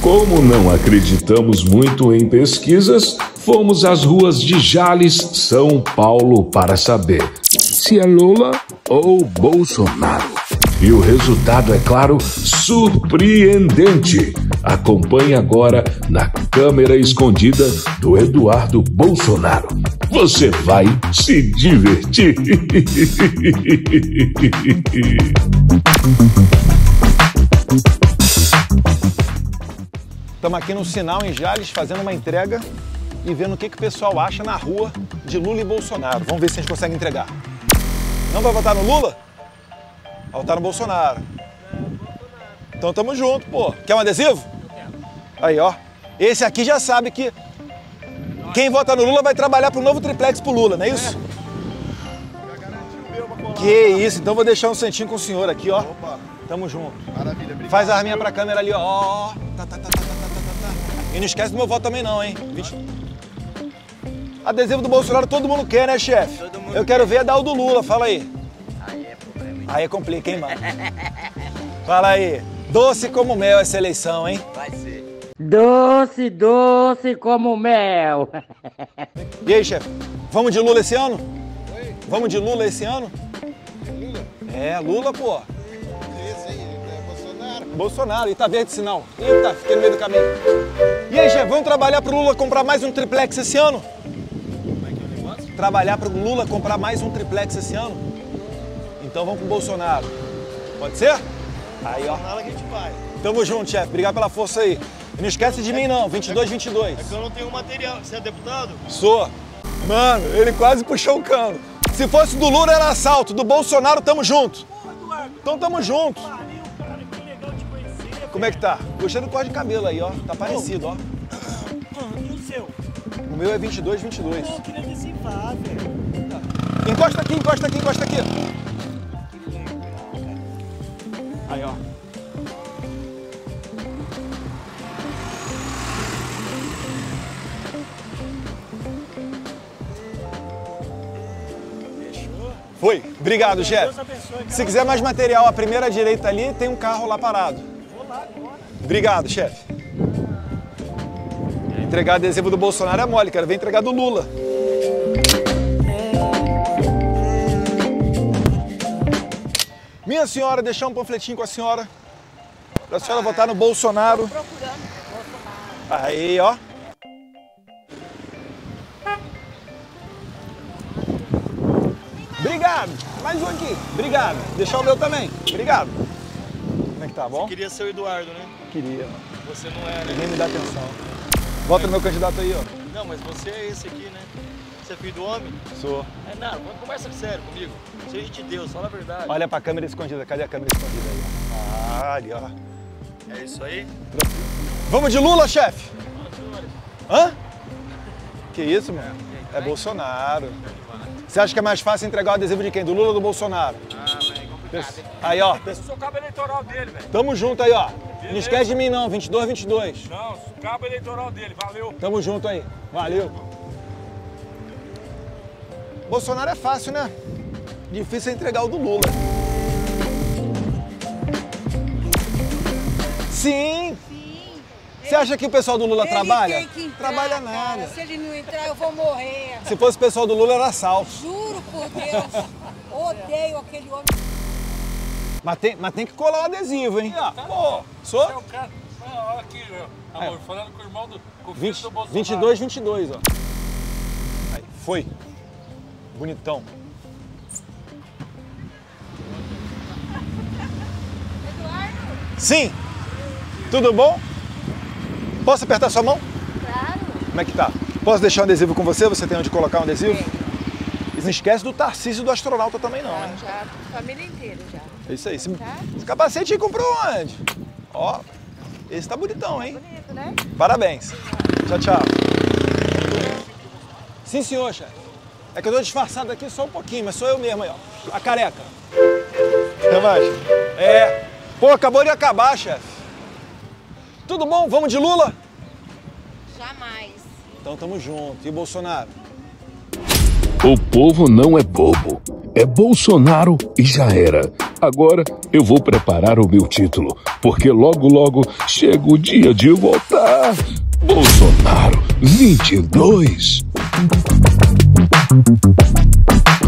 Como não acreditamos muito em pesquisas, fomos às ruas de Jales, São Paulo, para saber se é Lula ou Bolsonaro. E o resultado, é claro, surpreendente. Acompanhe agora na câmera escondida do Eduardo Bolsonaro. Você vai se divertir. Estamos aqui no sinal em Jales fazendo uma entrega e vendo o que o pessoal acha na rua de Lula e Bolsonaro. Vamos ver se a gente consegue entregar. Não vai votar no Lula? Vai votar no Bolsonaro. Então tamo junto, pô. Quer um adesivo? Aí, ó. Esse aqui já sabe que quem vota no Lula vai trabalhar pro novo triplex pro Lula, não é isso? Que isso, então vou deixar um santinho com o senhor aqui, ó. Tamo junto. Maravilha, obrigado. Faz a arminha pra câmera ali, ó. E não esquece do meu voto também não, hein? Adesivo do Bolsonaro todo mundo quer, né, chefe? Eu quero ver dar o do Lula, fala aí. Aí é problema. Aí complica, hein, mano? Fala aí. Doce como mel essa eleição, hein? Vai ser. Doce, doce como mel. E aí, chefe? Vamos de Lula esse ano? Oi? Vamos de Lula esse ano? Lula? É, Lula, pô. Esse aí, é Bolsonaro. Bolsonaro, e tá verde sinal. Eita, fiquei no meio do caminho. E aí, chefe, vamos trabalhar pro Lula comprar mais um triplex esse ano? Como é que é o negócio? Trabalhar pro Lula comprar mais um triplex esse ano? Então vamos com o Bolsonaro. Pode ser? Aí, ó. Fala que a gente vai. Tamo junto, chefe. Obrigado pela força aí. E não esquece de mim, não. 22-22. É que eu não tenho material. Você é deputado? Sou. Mano, ele quase puxou o cano. Se fosse do Lula era assalto, do Bolsonaro tamo junto. Então tamo junto. Como é que tá? Gostei do corte de cabelo aí, ó. Tá parecido, ó. E o seu? O meu é 22-22. Pô, eu queria antecipar, velho. Encosta aqui, encosta aqui, encosta aqui. Aí, ó. Fechou? Foi. Obrigado, chefe. Deus abençoe. Se quiser mais material, a primeira direita ali tem um carro lá parado. Vou lá agora. Obrigado, chefe. Entregar adesivo do Bolsonaro é mole, cara. Vem entregar do Lula. Minha senhora, deixar um panfletinho com a senhora. Pra senhora votar no Bolsonaro. Aí, ó. Obrigado. Mais um aqui. Obrigado. Deixar o meu também. Obrigado. Como é que tá? Bom? Queria ser o Eduardo, né? Queria, mano. Você não é, né? Ninguém me dá atenção. Vota no meu candidato aí, ó. Não, mas você é esse aqui, né? Você é filho do homem? Sou. É nada, conversa sério comigo. Seja de Deus, fala a verdade. Olha pra câmera escondida. Cadê a câmera escondida aí? Ah, ali, ó. É isso aí? Vamos de Lula, chefe? Hã? Que isso, mano? É Bolsonaro. Você acha que é mais fácil entregar o adesivo de quem? Do Lula ou do Bolsonaro? Ah, mas é complicado, hein? Aí, ó. Eu sou cabo eleitoral dele, velho. Tamo junto aí, ó. Não esquece de mim, não. 22-22. Não, sou cabo eleitoral dele. Valeu. Tamo junto aí. Valeu. Bolsonaro é fácil, né? Difícil é entregar o do Lula. Sim. Sim. Você acha que o pessoal do Lula Ele trabalha? tem que entrar, Trabalha cara. nada. Se ele não entrar, eu vou morrer. Se fosse o pessoal do Lula, era assalto. Juro por Deus. Odeio aquele homem. Mas tem que colar o adesivo, hein? Pô, sou? É o cara. Olha aqui, amor, falando com o irmão do. Com o filho 20, do Bolsonaro. 22-22, ó. Aí, foi. Bonitão. Eduardo? Sim. Tudo bom? Posso apertar sua mão? Claro. Como é que tá? Posso deixar um adesivo com você? Você tem onde colocar um adesivo? Tem. E não esquece do Tarcísio do astronauta também não, hein? Já, família inteira já. É isso aí. Esse, Tá. esse capacete aí comprou onde? Ó, esse tá bonitão, hein? Bonito, né? Parabéns. Tchau, tchau. Sim, senhor, chefe. É que eu tô disfarçado aqui só um pouquinho, mas sou eu mesmo aí, ó. A careca. Até mais. É. Pô, acabou de acabar, chefe. Tudo bom? Vamos de Lula? Jamais. Então tamo junto. E o Bolsonaro? O povo não é bobo. É Bolsonaro e já era. Agora eu vou preparar o meu título, porque logo logo chega o dia de votar. Bolsonaro 22.